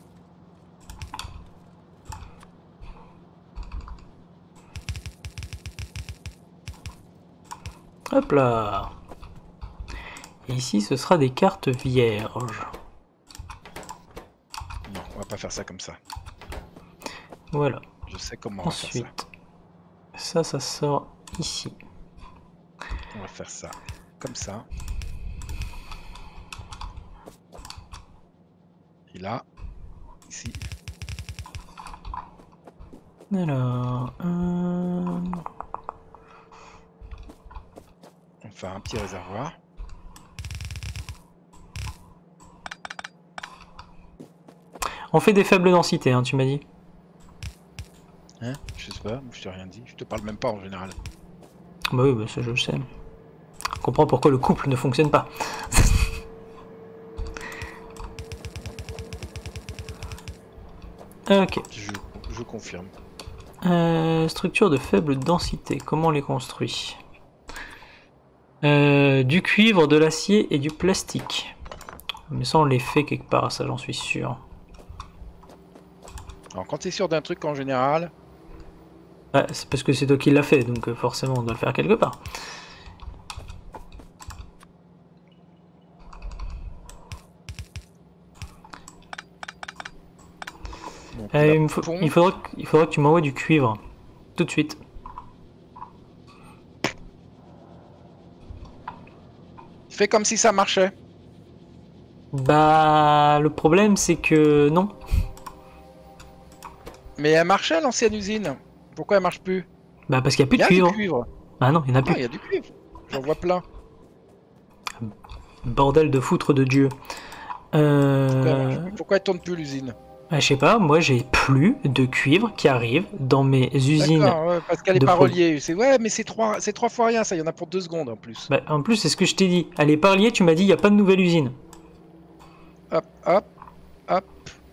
Hop là. Et ici, ce sera des cartes vierges. Non, on va pas faire ça comme ça. Voilà. Je sais comment on va faire ça. Ça sort ici. On va faire ça comme ça. Et là, ici. Alors... On fait un petit réservoir. On fait des faibles densités, hein, tu m'as dit. Hein? Je sais pas, je t'ai rien dit. Je te parle même pas en général. Bah oui, bah ça je le sais. On comprend pourquoi le couple ne fonctionne pas. Ok. Je confirme. Structure de faible densité, comment on les construit? Du cuivre, de l'acier et du plastique. Mais ça on les fait quelque part, ça j'en suis sûr. Alors quand tu es sûr d'un truc en général... Ouais, c'est parce que c'est toi qui l'as fait, donc forcément on doit le faire quelque part. Donc, il faudra que tu m'envoies du cuivre, tout de suite. Fais comme si ça marchait. Bah, le problème c'est que non. Mais elle marchait l'ancienne usine. Pourquoi elle marche plus? Bah parce qu'il n'y a plus de cuivre. Du cuivre. Ah non, il n'y en a plus. Ah, il y a du cuivre. J'en vois plein. Bordel de foutre de Dieu. Pourquoi elle tourne plus l'usine? Ah, je sais pas, moi j'ai plus de cuivre qui arrive dans mes usines. D'accord, ouais, parce qu'elle est pas reliée. Ouais, mais c'est trois fois rien, ça, il y en a pour 2 secondes en plus. Bah, en plus, c'est ce que je t'ai dit. Elle est pas reliée, tu m'as dit il n'y a pas de nouvelle usine. Hop, hop, hop.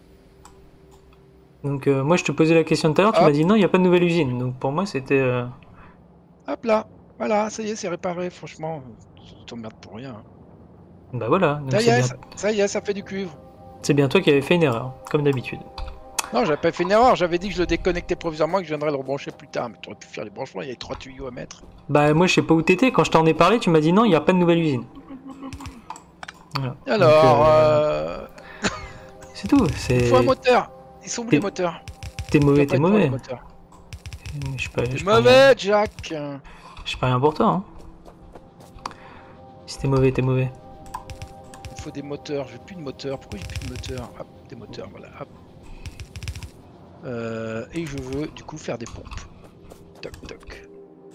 Donc moi je te posais la question tout à l'heure, tu m'as dit non, il n'y a pas de nouvelle usine. Donc pour moi c'était... Hop là, voilà, ça y est, c'est réparé, franchement. Tu t'emmerdes pour rien. Bah voilà, donc ça y est, ça fait du cuivre. C'est bien toi qui avais fait une erreur, comme d'habitude. Non, j'avais pas fait une erreur, j'avais dit que je le déconnectais provisoirement et que je viendrais le rebrancher plus tard. Mais tu aurais pu faire les branchements, il y avait 3 tuyaux à mettre. Bah moi je sais pas où t'étais, quand je t'en ai parlé, tu m'as dit non, il n'y a pas de nouvelle usine. Voilà. Alors, c'est tout. Il faut un moteur. Ils sont où les moteurs? T'es mauvais, t'es mauvais. Je suis mauvais, Jack. Je sais pas rien pour toi. Hein. Si t'es mauvais, t'es mauvais. Il faut des moteurs. J'ai plus de moteurs. Pourquoi j'ai plus de moteurs? Hop, des moteurs, voilà. Hop. Et je veux du coup faire des pompes. Toc toc.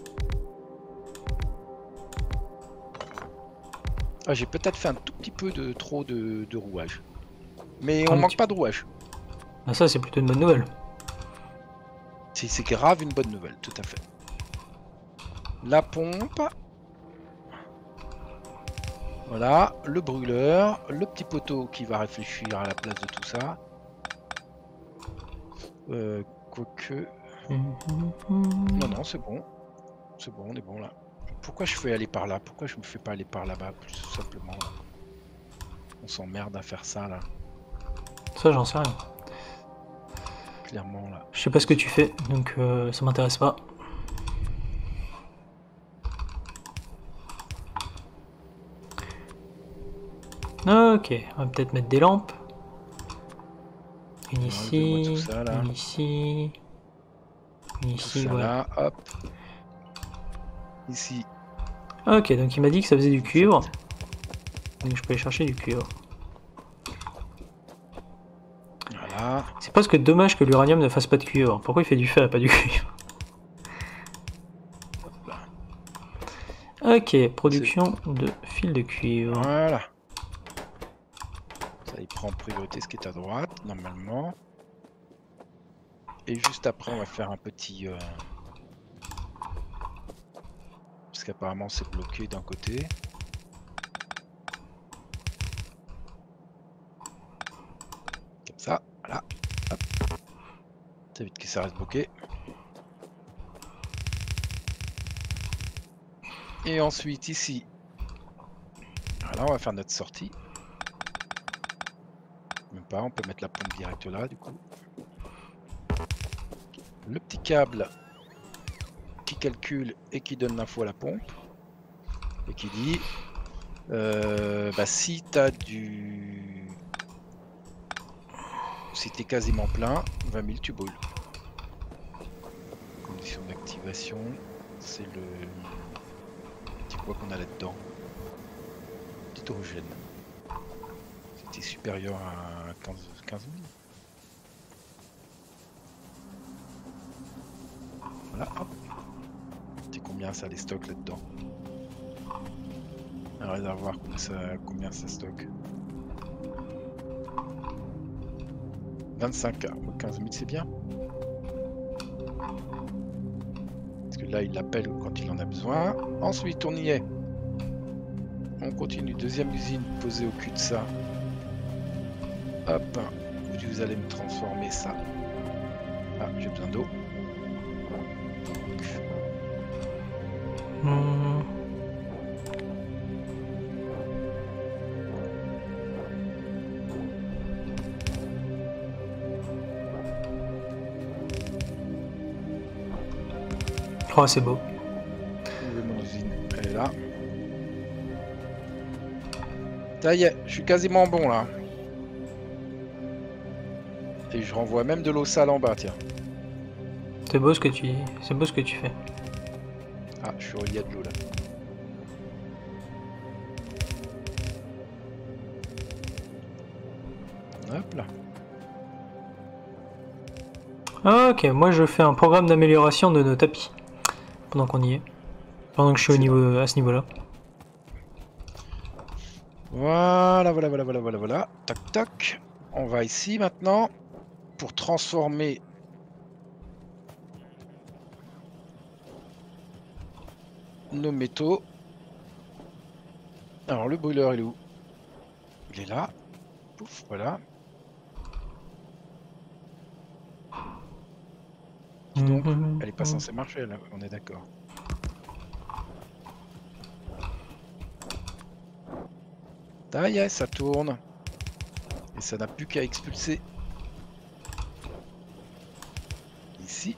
Ah, j'ai peut-être fait un tout petit peu de trop de rouage. Mais on manque pas de rouage. Ah, ça c'est plutôt une bonne nouvelle. C'est grave une bonne nouvelle, tout à fait. La pompe. Voilà, le brûleur, le petit poteau qui va réfléchir à la place de tout ça. Quoique... Non, c'est bon. C'est bon, on est bon là. Pourquoi je fais aller par là? Pourquoi je me fais pas aller par là-bas, plus simplement là? On s'emmerde à faire ça là. Ça, j'en sais rien. Clairement là. Je sais pas ce que tu fais, donc ça m'intéresse pas. Ok, on va peut-être mettre des lampes. Une ici, ça, là. une ici, une ici, voilà. Hop. Ici. Ok, donc il m'a dit que ça faisait du cuivre. Donc je peux aller chercher du cuivre. Voilà. C'est presque dommage que l'uranium ne fasse pas de cuivre. Pourquoi il fait du fer et pas du cuivre? Ok, production de fil de cuivre. Voilà. Ça, il prend en priorité ce qui est à droite, normalement. Et juste après, on va faire un petit... Parce qu'apparemment, c'est bloqué d'un côté. Comme ça, voilà. Hop. Ça évite que ça reste bloqué. Et ensuite, ici. Voilà, on va faire notre sortie. Même pas, on peut mettre la pompe directe là, du coup. Le petit câble qui calcule et qui donne l'info à la pompe. Et qui dit... si t'as du... Si t'es quasiment plein, 20 000 tu brûles. Condition d'activation, c'est le petit quoi qu'on a là-dedans. Hydrogène. C'était supérieur à 15 000. Voilà, hop. C'est combien ça les stocks là-dedans? Un réservoir, combien ça stocke? 25K, 15 000 c'est bien. Parce que là il l'appelle quand il en a besoin. Ensuite on y est. On continue, deuxième usine posée au cul de ça. Hop, vous allez me transformer ça. Ah, j'ai besoin d'eau. Oh, c'est beau. Mon usine, elle est là. Ça y est, je suis quasiment bon là. Et je renvoie même de l'eau sale en bas, tiens. C'est beau ce que tu fais. Ah, je suis relié à de l'eau là. Hop là. Ok, moi je fais un programme d'amélioration de nos tapis. Pendant qu'on y est. Pendant que je suis à ce niveau-là. Voilà. Tac, tac. On va ici maintenant. pour transformer nos métaux. Alors le brûleur il est où? Il est là. Pouf, voilà. Dis donc, elle est pas censée marcher là, on est d'accord. Ah yeah, ça tourne. Et ça n'a plus qu'à expulser. Ici.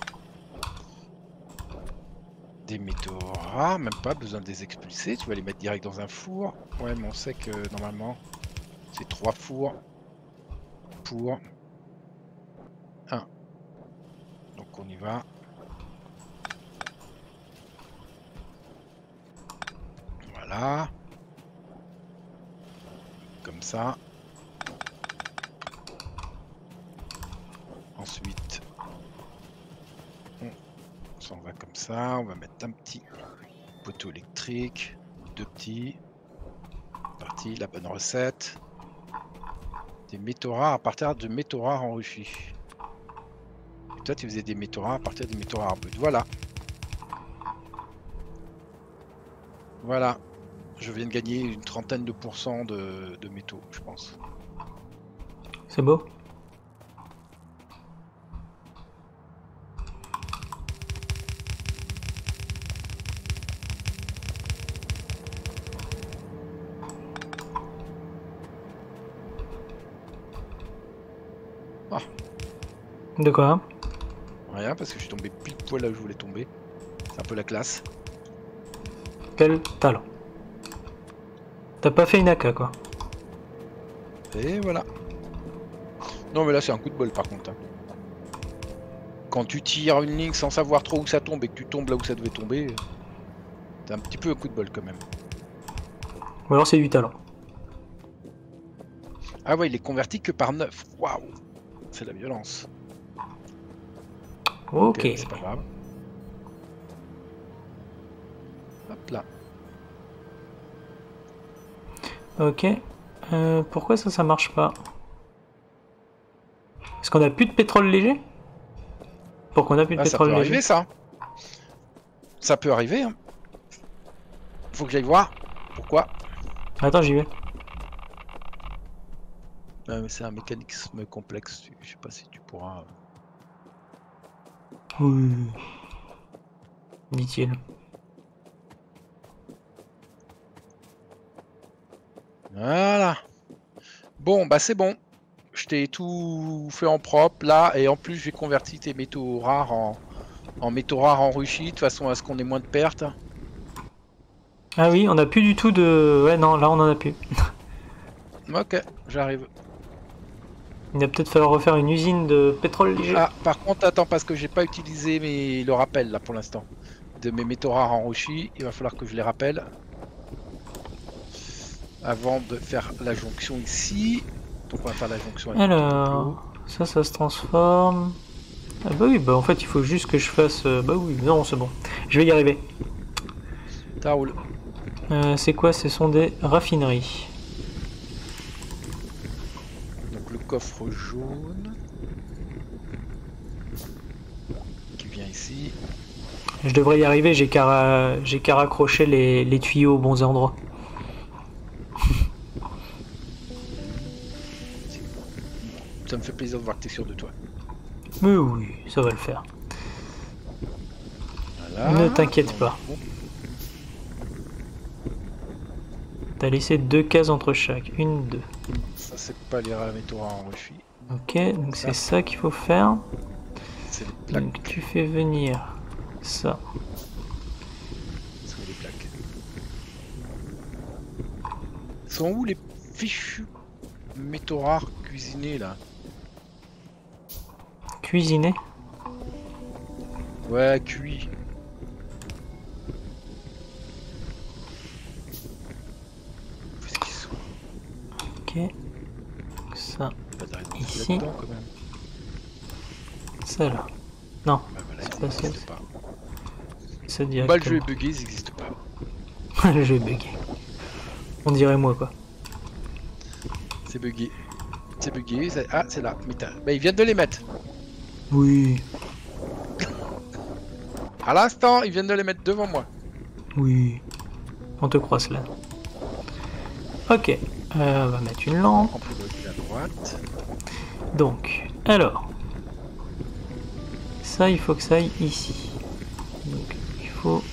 Des métaux rares, même pas besoin de les expulser, tu vas les mettre direct dans un four. Ouais, mais on sait que normalement c'est 3 fours pour 1. Donc on y va. Voilà. Comme ça. Ensuite, on s'en va comme ça. On va mettre un petit poteau électrique, 2 petits. Parti, la bonne recette. Des métaux rares à partir de métaux rares enrichis. Et toi, tu faisais des métaux rares à partir des métaux rares bruts. Voilà. Voilà. Je viens de gagner une trentaine de pourcents de métaux, je pense. C'est beau. Ah. De quoi? Rien, parce que je suis tombé pile poil là où je voulais tomber. C'est un peu la classe. Quel talent. T'as pas fait une AK quoi. Et voilà. Non mais là c'est un coup de bol par contre. Hein. Quand tu tires une ligne sans savoir trop où ça tombe et que tu tombes là où ça devait tomber, t'as un petit peu un coup de bol quand même. Ou alors c'est du talent. Ah ouais, il est converti que par 9. Waouh. C'est la violence. Ok. C'est pas grave. Hop là. Ok. Pourquoi ça marche pas? Est-ce qu'on a plus de pétrole léger? Pourquoi on a plus de pétrole léger? Ça peut léger arriver ça. Ça peut arriver. Hein. Faut que j'aille voir. Pourquoi? Attends, j'y vais. C'est un mécanisme complexe. Je sais pas si tu pourras... Oui. Dit-il. Voilà. Bon, bah c'est bon. Je t'ai tout fait en propre là. Et en plus, j'ai converti tes métaux rares en métaux rares enrichis. De façon à ce qu'on ait moins de pertes. Ah oui, on a plus du tout de... Ouais, non, là on en a plus. Ok, j'arrive. Il va peut-être falloir refaire une usine de pétrole léger. Ah, par contre, attends, parce que j'ai pas utilisé le rappel là pour l'instant. De mes métaux rares enrichis. Il va falloir que je les rappelle. Avant de faire la jonction ici. Donc on va faire la jonction avec alors, ça se transforme. Ah bah oui, bah en fait il faut juste que je fasse... Bah oui, non c'est bon. Je vais y arriver. Ça roule. C'est quoi? Ce sont des raffineries. Donc le coffre jaune. Qui vient ici. Je devrais y arriver, j'ai qu'à raccrocher les tuyaux aux bons endroits. Ça me fait plaisir de voir que tu es sûr de toi. Mais oui, ça va le faire. Voilà. Ne t'inquiète pas. T'as laissé 2 cases entre chaque. 1, 2. Ça c'est pas les métaux rares enrichis. Ok, donc c'est ça qu'il faut faire. C'est les plaques. Donc tu fais venir ça. Ce sont les plaques. Sont où les fichus métaux rares cuisinés là? Cuisiner. Ouais, cuit. Ok. Ça. Ici. Ça là. Non. Bah voilà, c'est pas ça. pas. Ça directement. Bah le jeu est bugué, ils n'existent pas. Le jeu est bugué. On dirait moi quoi. C'est bugué. C'est bugué. Ah, c'est là. Mais bah, ils viennent de les mettre. Oui. À l'instant, ils viennent de les mettre devant moi. Oui. On te croit cela. Ok. On va mettre une lampe. On peut bloquer à droite. Donc, alors. Ça, il faut que ça aille ici. Donc, il faut...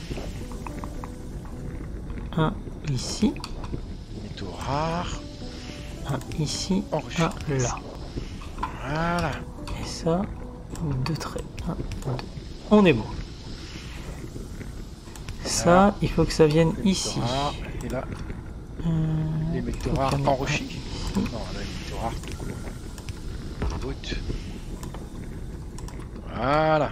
un ici. Métaux rares. Un ici. Enregistré. Un là. Voilà. Et ça, 2 traits. 1, 2. On est bon. Ça, il faut que ça vienne ici. Et là, les métaux rares enrichis. Non, là, les métaux rares tout court. Brut. Voilà.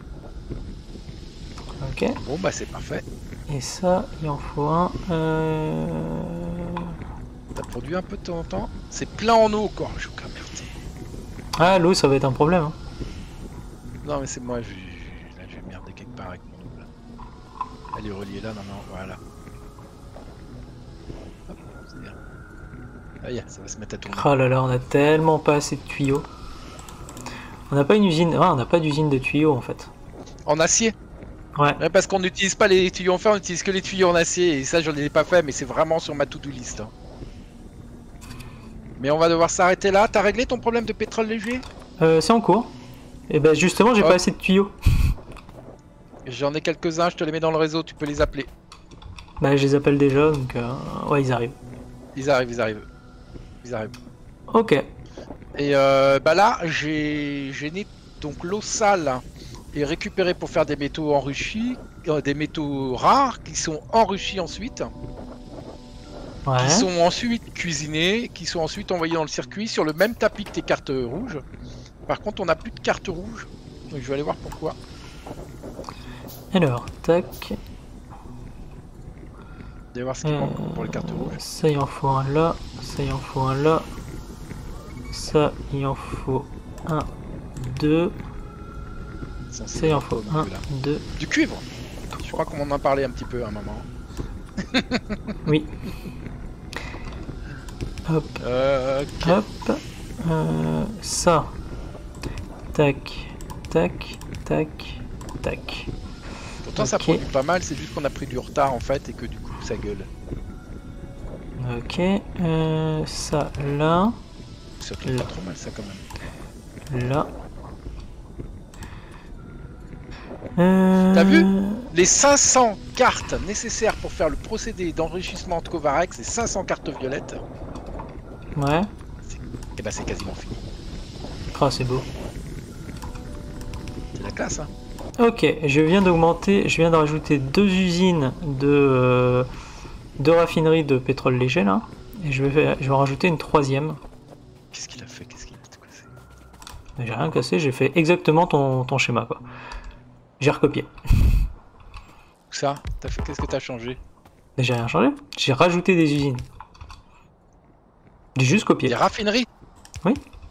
Ok. Bon, bah, c'est parfait. Et ça, il en faut un. T'as produit un peu de temps en temps. C'est plein en eau, quoi. Je suis merde. Ah, l'eau, ça va être un problème. Hein. Non, mais c'est moi, là, je vais merder quelque part avec mon eau, là. Elle est reliée là, non, voilà. Hop, c'est bien. Ah, yeah, ça va se mettre à tourner. Oh là là, on a tellement pas assez de tuyaux. On n'a pas une usine. Ah, on n'a pas d'usine de tuyaux en fait. En acier? Ouais. Ouais, parce qu'on n'utilise pas les tuyaux en fer, on utilise que les tuyaux en acier. Et ça, je ne l'ai pas fait, mais c'est vraiment sur ma to-do list. Hein. Mais on va devoir s'arrêter là. T'as réglé ton problème de pétrole léger? C'est en cours. Et ben justement, j'ai pas assez de tuyaux. J'en ai quelques-uns, je te les mets dans le réseau, tu peux les appeler. Bah, je les appelle déjà, donc ouais, ils arrivent. Ils arrivent. Ok. Et bah là, j'ai donc l'eau sale est récupérée pour faire des métaux enrichis, des métaux rares qui sont enrichis ensuite. Ouais. Qui sont ensuite cuisinés, qui sont ensuite envoyés dans le circuit sur le même tapis que tes cartes rouges. Par contre, on n'a plus de cartes rouges, donc je vais aller voir pourquoi. Alors, tac. Allez voir ce qui manque pour les cartes rouges. Ça, il en faut un là. Ça, il en faut un là. Ça, il en faut un, 2. Ça, il en faut un, 2. Du cuivre. Je crois qu'on en a parlé un petit peu à un moment. Oui. Hop. Okay. Hop. Ça. Tac. Tac. Tac. Tac. Pourtant ça produit pas mal, c'est juste qu'on a pris du retard en fait et que du coup ça gueule. Ok. Ça là. Ça tourne pas trop mal ça quand même. Là. T'as vu? Les 500 cartes nécessaires pour faire le procédé d'enrichissement de Kovarex, c'est 500 cartes violettes. Ouais. Et bah c'est quasiment fini. Oh, c'est beau. C'est la classe, hein. Ok, je viens de rajouter 2 usines de raffinerie de pétrole léger là. Et je vais en rajouter une 3e. Qu'est-ce qu'il a fait? Qu'est-ce qu'il a tout cassé? J'ai rien cassé, j'ai fait exactement ton schéma quoi. J'ai recopié. Ça, qu'est-ce que t'as changé? Mais j'ai rien changé, j'ai rajouté des usines. J'ai juste copié. Des raffineries? Oui.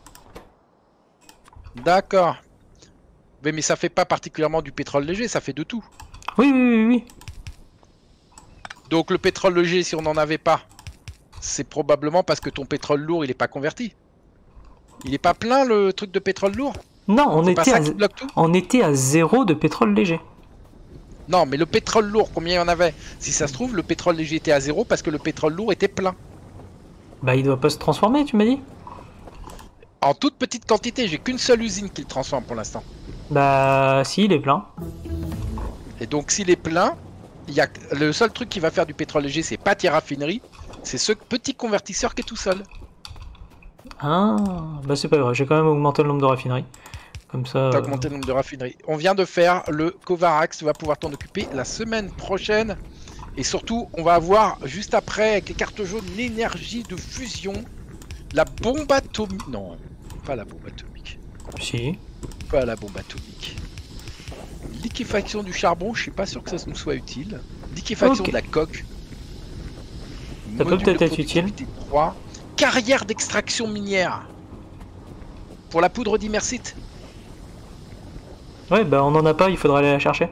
D'accord. Mais ça fait pas particulièrement du pétrole léger, ça fait de tout. Oui. Donc le pétrole léger, si on n'en avait pas, c'est probablement parce que ton pétrole lourd, il est pas converti. Il est pas plein le truc de pétrole lourd? Non, on était à 0 de pétrole léger. Non, mais le pétrole lourd, combien il y en avait? Si ça se trouve, le pétrole léger était à 0 parce que le pétrole lourd était plein. Bah il doit pas se transformer, tu m'as dit? En toute petite quantité, j'ai qu'une seule usine qui le transforme pour l'instant. Bah si, il est plein. Et donc s'il est plein, le seul truc qui va faire du pétrole léger, c'est pas tes raffineries, c'est ce petit convertisseur qui est tout seul. Ah, bah c'est pas grave, j'ai quand même augmenté le nombre de raffineries. Comme ça. T'as augmenté le nombre de raffineries. On vient de faire le Kovarax, tu vas pouvoir t'en occuper la semaine prochaine. Et surtout, on va avoir juste après, avec les cartes jaunes, l'énergie de fusion, la bombe atomique. Non, pas la bombe atomique. Si. Pas la bombe atomique. Liquéfaction du charbon, je suis pas sûr que ça nous soit utile. Liquéfaction de la coque. Ça peut peut-être être utile. 3. Carrière d'extraction minière. Pour la poudre d'immersite. Ouais, bah on en a pas, il faudra aller la chercher.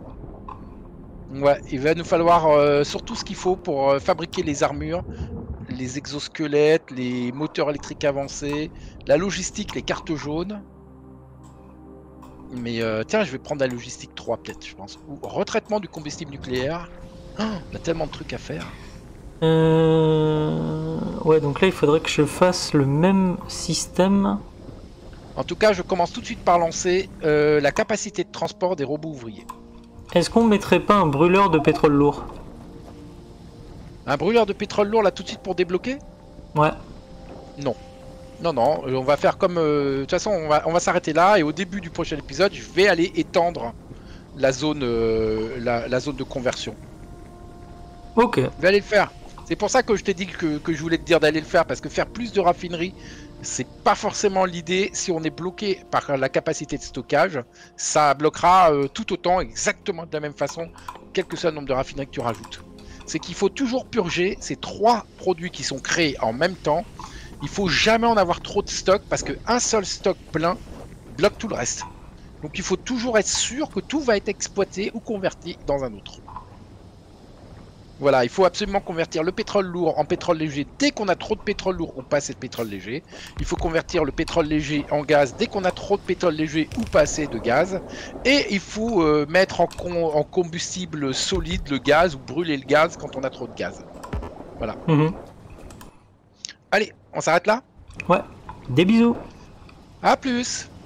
Ouais, il va nous falloir surtout ce qu'il faut pour fabriquer les armures, les exosquelettes, les moteurs électriques avancés, la logistique, les cartes jaunes. Mais tiens, je vais prendre la logistique 3 peut-être, je pense. Ou retraitement du combustible nucléaire. Oh, on a tellement de trucs à faire. Ouais, donc là, il faudrait que je fasse le même système. En tout cas, je commence tout de suite par lancer la capacité de transport des robots ouvriers. Est-ce qu'on mettrait pas un brûleur de pétrole lourd? Un brûleur de pétrole lourd là tout de suite pour débloquer? Ouais. Non. Non, non, on va faire comme... de toute façon, on va s'arrêter là et au début du prochain épisode, je vais aller étendre la zone, la zone de conversion. Ok. Je vais aller le faire. C'est pour ça que je t'ai dit que je voulais te dire d'aller le faire, parce que faire plus de raffinerie, c'est pas forcément l'idée. Si on est bloqué par la capacité de stockage, ça bloquera tout autant, exactement de la même façon, quel que soit le nombre de raffineries que tu rajoutes. C'est qu'il faut toujours purger ces 3 produits qui sont créés en même temps. Il faut jamais en avoir trop de stock, parce qu'un seul stock plein bloque tout le reste. Donc il faut toujours être sûr que tout va être exploité ou converti dans un autre. Voilà, il faut absolument convertir le pétrole lourd en pétrole léger dès qu'on a trop de pétrole lourd ou pas assez de pétrole léger. Il faut convertir le pétrole léger en gaz dès qu'on a trop de pétrole léger ou pas assez de gaz. Et il faut mettre en combustible solide le gaz ou brûler le gaz quand on a trop de gaz. Voilà. Allez, on s'arrête là? Ouais. Des bisous. À plus.